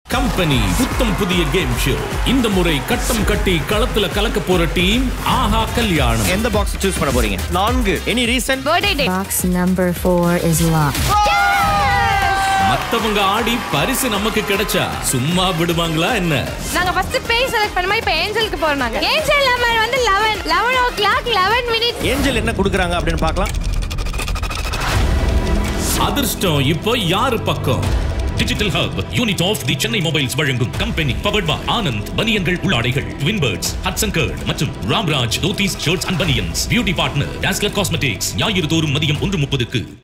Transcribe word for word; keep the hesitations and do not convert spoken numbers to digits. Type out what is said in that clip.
Company புத்தம் புதிய game show. இந்த முறை கட்டம் கட்டி களத்துல கலக்க போற டீம் ஆஹா கல்யாணம். எந்த பாக்ஸ் சூஸ் பண்ண போறீங்க? நான்கு. Any reason? Box number four is locked. மத்தவங்க ஆடி பரிசு நமக்கு கிடைச்சா சும்மா விடுவாங்களா என்ன? நாங்க ஃபர்ஸ்ட் பேய் செலக்ட் பண்ணோம், இப்போ ஏஞ்சலுக்கு போறோம். ஏஞ்சல் நம்பர் வந்து eleven eleven o'clock eleven minutes. ஏஞ்சல் என்ன கொடுக்கறாங்க அப்படினு பார்க்கலாம். அதிர்ஷ்டம் இப்போ யாரு பக்கம்? Digital hub unit of the Chennai mobiles வழங்கும் கம்பெனி பவர்ட் பை ஆனந்த் பனியன்கள் உள்ளாடைகள், ட்வின் பேர்ட்ஸ், ஹட்சன் கர்ட் மற்றும் Ramraj dhotis shirts and banians. Beauty partner Dazzler cosmetics. ஞாயிறு தோறும் மதியம் ஒன்று முப்பதுக்கு